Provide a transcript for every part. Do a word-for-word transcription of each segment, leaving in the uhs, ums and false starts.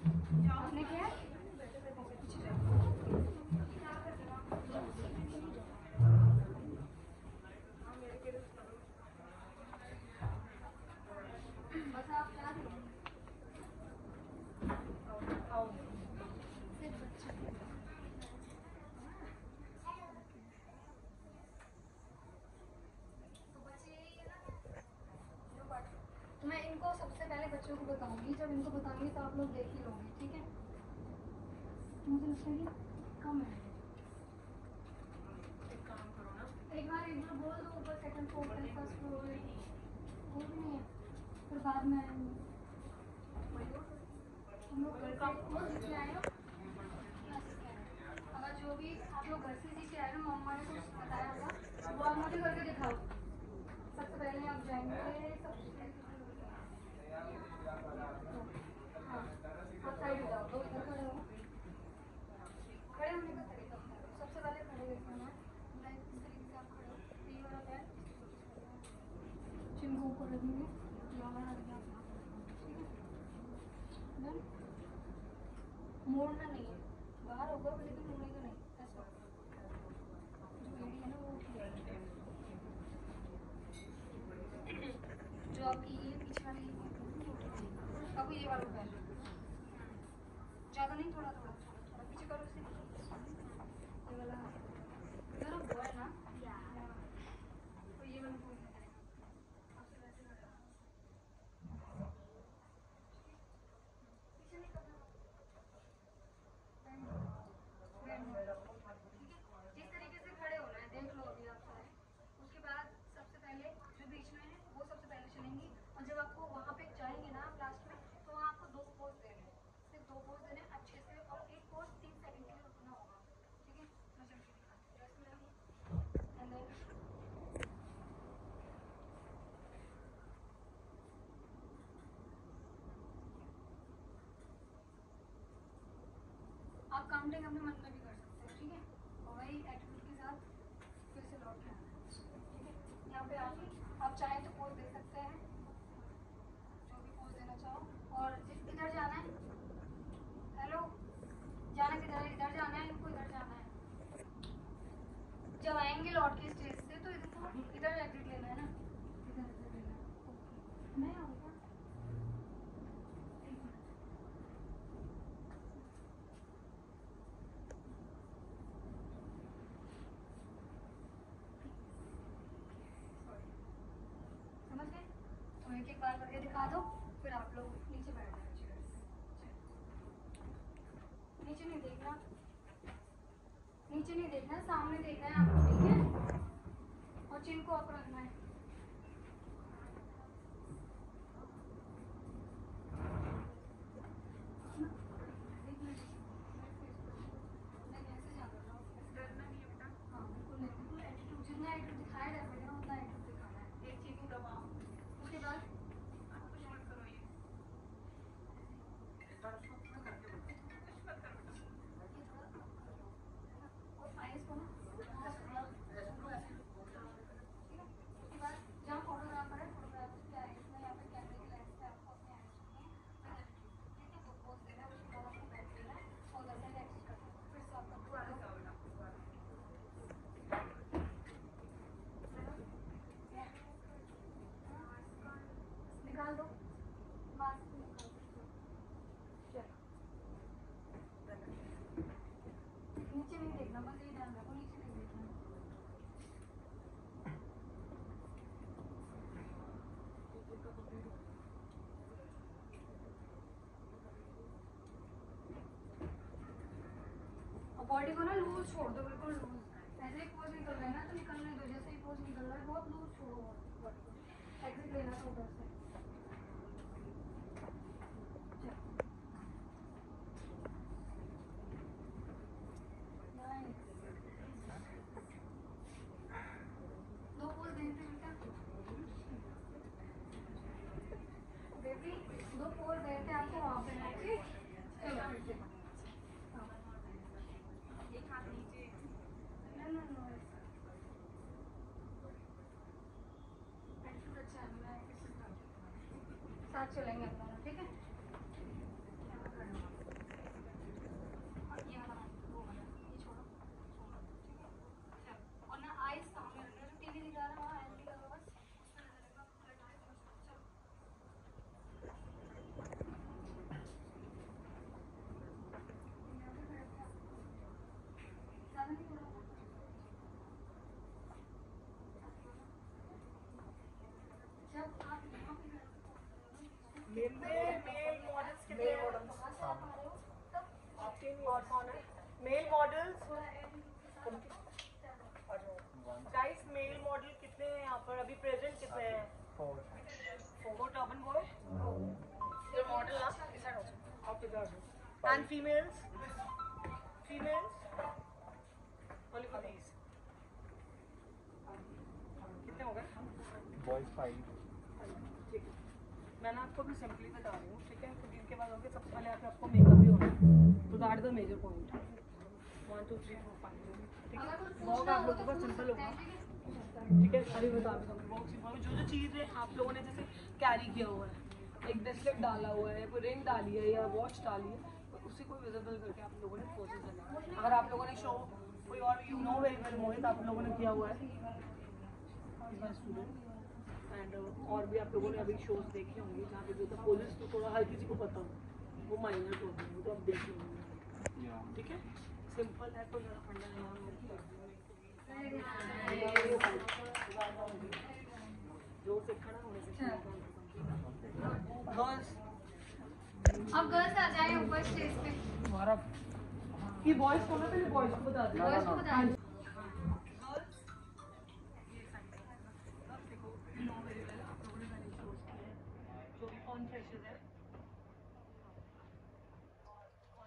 आपने क्या बस आप क्या मैं इनको सबसे पहले बच्चों को बताऊंगी, जब इनको बताऊंगी तो आप लोग देख ही लोगे, ठीक है। मुझे लगता है कि कम है, एक काम करो ना, एक बार एक बार बोल दो ऊपर सेकंड फ्लोर पे फर्स्ट फ्लोर पे वो भी नहीं है, फिर बाद में हम लोग घर का सीख के आए हो, अगर जो भी आप लोग घर से सीख के आए हो, मम्मा ने कुछ बताया होगा वो आप मुझे करके दिखाओ। सबसे पहले आप जाएंगे, हाँ आप साइड हो जाओ, तो इधर खड़े हो, खड़े होने का तरीका सबसे पहले खड़े देखना है, इस तरीके से आप खड़े हो, ये वाला पैर चिन को ऊपर रखेंगे, ये वाला रख दिया, ठीक है। देन मोड़ना नहीं है, बाहर होगा लेकिन मोड़ने का नहीं, ऐसा जो एड़ी है ना वो उठ जाएगी, जो आपकी ये पीछे वाली आपको ये वाला पैर ज़्यादा नहीं, थोड़ा थोड़ा थोड़ा पीछे करो इसे, ये वाला इधर वो है ना, तो ये वाला आपसे वैसे लगा पीछे नहीं करना, जिस तरीके से खड़े होना है देख लो अभी आप सारे। उसके बाद सबसे पहले जो बीच में है वो सबसे पहले चलेंगी, और जब आपको वहाँ पे जाएंगे ना आप लास्ट में, तो वहाँ आपको दो पोज देने हैं, सिर्फ दो पोज देने अच्छे से, और एक पोज तीन सेकंड के लिए रुकना होगा, ठीक है। मैं चल के दिखाती हूँ, एंड देन आप काउंटिंग अपने मन में भी कर सकते हैं, ठीक है, और वही एटीट्यूड के साथ फिर से लौट के आना है, ठीक है। यहाँ पे आके आप चाहें तो पोज दे सकते हैं, जो भी पोज देना चाहो, और इधर जाना है, हेलो जाना किधर है, इधर जाना है, इनको इधर जाना है, जब आएंगे लौट के स्टेज से तो इनको इधर एग्जिट लेना है ना, इधर एग्जिट लेना है, नहीं आऊँगा समझ गए। तो एक एक बार करके दिखा दो, फिर आप लोग नीचे बैठ जाओ, नीचे नहीं देखना, नीचे नहीं देखना, सामने देखना है आपको, ठीक है, और चिन को अप रखना है, हाँ बिल्कुल नहीं, बिल्कुल एटीट्यूड जितना एटीट्यूड दिखाया जा सके ना उतना एटीट्यूड दिखाना है, एक चीज को दबाओ, उसके बाद आइस को ना जहाँ फोटोग्राफर है फोटोग्राफर की आइस में या फिर कैमरे की लेंस पे आपको अपने आइस रखनी है, ठीक है, तो पोज देना है, उसके बाद आपको बैठ देना है और उधर से नेक्स्ट करना है, फिर से आपका निकाल दो मास्क निकाल दो, नीचे नहीं देखना, बस ये ध्यान रखो नीचे नहीं देखना, और बॉडी को ना लूज छोड़ दो, बिल्कुल लूज, ऐसे ही पोज निकल रहा है ना तो निकलने दो, जैसे ही पोज निकल रहा है बहुत लूज छोड़ो बॉडी को, एग्जिट लेना था उधर से, दो पोज देते बेटा, बेबी दो पोज देते आपको वहाँ पे, ठीक, चलो फिर से एक हाथ नीचे, no no no male models guys, male model कितने हैं यहाँ पर अभी प्रेजेंट? कितने हैं? Four four turban boy your model ना इस साइड ऑल्सो आप इधर and females females only for these कितने हो गए? Boys five. ठीक है, मैं ना आपको भी सिंपली बता रही हूँ, ठीक है? फिर इनके बाद होंगे सबसे पहले आके आपको मेकअप भी होना है, तो that is the major point. One two three four five, ठीक है? बहुत आप लोगों का सिंपल होगा, ठीक है? अभी बता दूँ बहुत सिंपल, जो जो चीज़ें आप लोगों ने जैसे कैरी किया हुआ है, एक ब्रेसलेट डाला हुआ है, कोई रिंग डाली है या वॉच डाली है, तो उसी को विजिबल करके आप लोगों ने पोजेस देना है। अगर आप लोगों ने शो कोई और you know very well Mohit आप लोगों ने किया हुआ है स्टूडेंट, एंड और भी आप लोगों ने अभी शोज देखे होंगे जहाँ पे जो था पोजेस तो थोड़ा हर किसी को पता हो, वो माइनर होते हैं, वो तो आप देख लेंगे, ठीक है? सिंपल है तो ज़रा पढ़ना है जो सीखना होने से गर्ल्स अब गर्ल्स आ जाए ऊपर स्टेज पे। हमारा ये बॉयज को ना पहले बॉयज को बता दो, बॉयज को बता दो। गर्ल्स ये साइड गर्ल्स देखो नो वेरी वेल आप लोगों ने मैंने शोज किए हैं जो भी कौन फ्रेशर्स है और कौन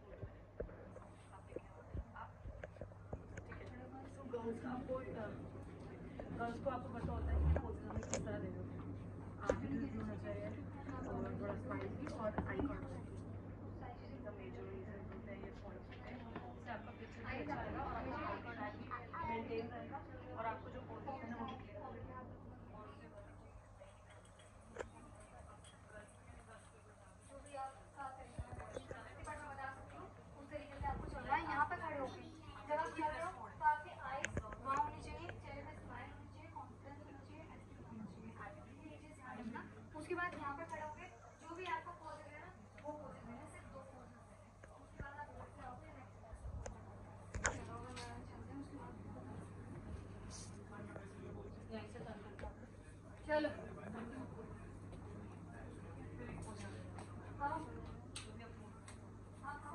आप, ठीक है? तो गर्ल्स का आपको गर्ल्स को आपको पता होता है कि पोजेस हमें किस तरह देना है, आर्टिकल भी होना चाहिए और थोड़ा स्माइल भी और eye contact the major reason होते हैं ये पॉइंट्स होते हैं, इससे आपका पिक्चर भी अच्छा आएगा और आपका आई कॉन्टैक्ट भी मेंटेन रहेगा और आपको जो पोजेस है वो भी क्लियर होगा। जो भी आप आप तरीका है बट मैं बता सकती हूँ उस तरीके से आपको चलना है। यहाँ पे खड़े होके जब आप खड़े हो तो आपकी आईज वहाँ होनी चाहिए, चेहरे पे स्माइल होनी चाहिए, कॉन्फिडेंस होना चाहिए, एटीट्यूड होना चाहिए, एटीट्यूड ये चीज़ ध्यान रखना। उसके बाद यहाँ पे खड़े होके जो भी आपको पोज है ना वो पोज देना, सिर्फ दो पोज है। उसके बाद आप इधर से आओगे नेक्स्ट चलो मैं चलते हैं उसके बाद यहीं से टर्न करके चलो हाँ हाँ हाँ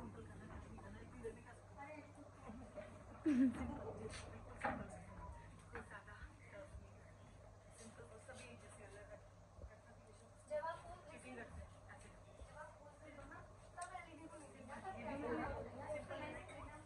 जब आप पोज जब आप पोज दे दो ना तब एलईडी को निकलना, तब कैमरा सिंपल ऐसे करना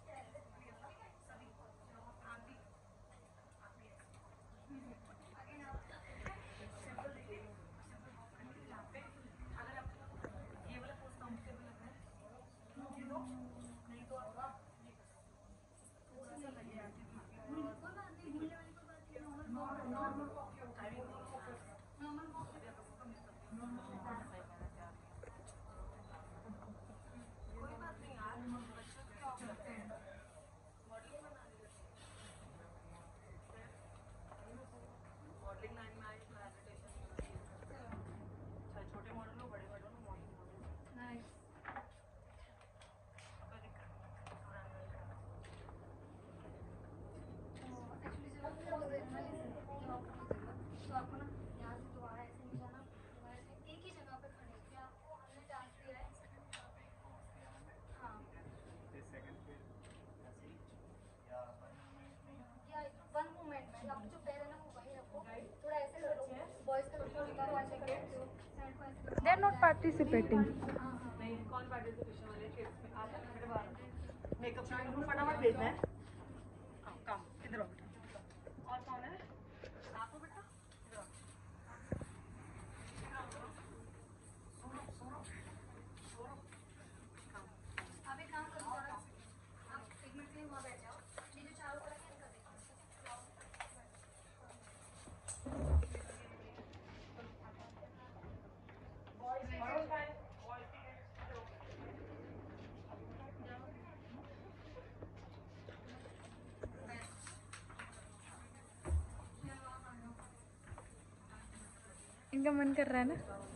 आगे ना सिंपल देखिए सिंपल यहाँ पे अगर आपको ये वाला पोज कंफर्टेबल लग रहा है ये दो, नहीं तो आप थोड़ा सा लगे आके कोई बात नहीं, भूलने वाली कोई बात नहीं, नॉर्मल नॉर्मल टाइमिंग नॉर्मल कोई बात नहीं यार, बच्चों क्या करते हैं मॉडलिंग बना मॉडलिंग लाइन में आई प्रेजेंटेशन चाहे छोटे मॉडल हो बड़े मॉडल हो मॉडलिंग मॉडल नाइस। कोई दिक्कत नहीं। एक्चुअली जब आप पोज देना ना जब आप पोज देना तो आपको ना यहाँ से दोबारा ऐसे नहीं जाना, दोबारा ऐसे एक ही जगह पे खड़े होकर आपको हमने टास्क दिया है हाँ या वन मूवमेंट में आपको जो पैर है ना वो वही रखो, थोड़ा ऐसे करो, बॉयज का लुक निकालो, ऐसे करो, साइड को ऐसे करो। They are not participating. हाँ हाँ नहीं कौन पार्टिसिपेशन वाले किड्स में आप मेरे बाहर मेकअप शाइन को फटाफट भेजना है। आओ काम इधर आओ बेटा, और कौन है आप हो बेटा, इधर आओ इधर आओ सोनो सोनो सोनो काम आप एक काम करो, थोड़ा आप एक मिनट के लिए वहाँ बैठ जाओ, ये जो चारों तरफ है इनका देखो। बॉयज बॉयज बॉयज इनका मन कर रहा है ना।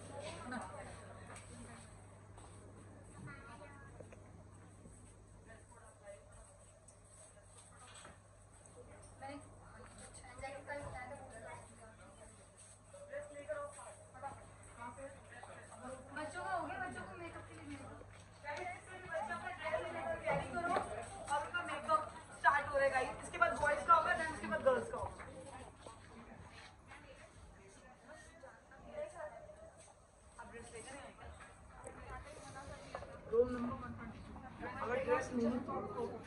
मैंने जैकेट का भी बताया था बच्चों का हो गया, बच्चों को मेकअप के लिए भेज दो। बच्चों का ड्रेस लेकर कैरी करो अगर ड्रेस नहीं है तो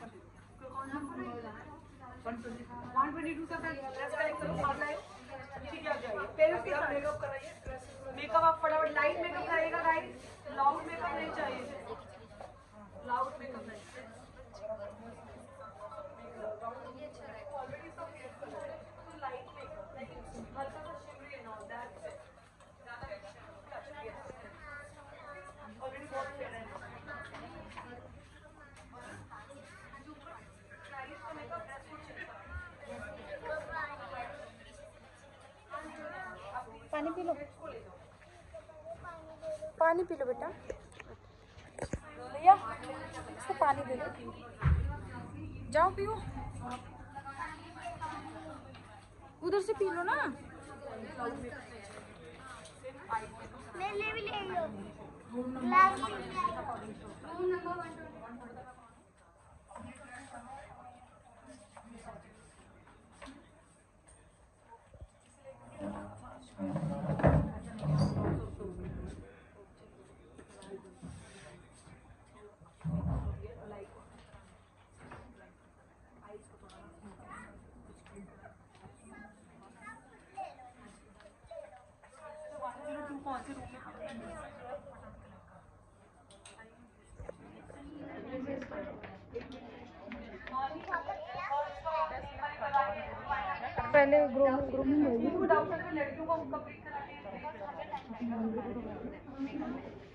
वन ट्वेंटी टू तक ड्रेस कलेक्ट करो साथ लाए ठीक है। आ जाइए पेरेंट्स के साथ मेकअप कराइए। मेकअप आप फटाफट लाइट मेकअप करेगा गाइस, लाउड मेकअप नहीं चाहिए, लाउड मेकअप नहीं ऑलरेडी सब फेयर कलर है तो लाइट मेकअप लाइक हल्का सा शिमरी एंड ऑल दैट ज्यादा ऑलरेडी बहुत फेयर है। पानी पी लो, पानी पी लो बेटा। भैया इसको पानी दे दो, जाओ पियो, उधर से पी लो ना। ले ले भी ले लो ग्लास ले लो। पहले ग्रूमिंग ग्रूमिंग लड़कियों को कंप्लीट करा